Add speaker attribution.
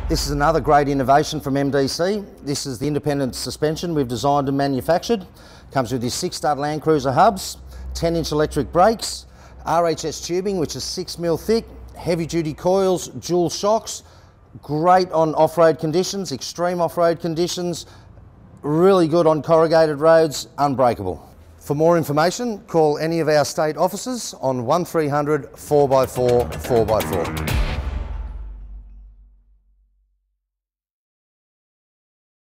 Speaker 1: This is another great innovation from MDC. This is the independent suspension we've designed and manufactured. Comes with these 6-stud Land Cruiser hubs, 10-inch electric brakes, RHS tubing which is 6mm thick, heavy duty coils, dual shocks, great on off-road conditions, extreme off-road conditions, really good on corrugated roads, unbreakable. For more information, call any of our state offices on 1300 4x4 4x4.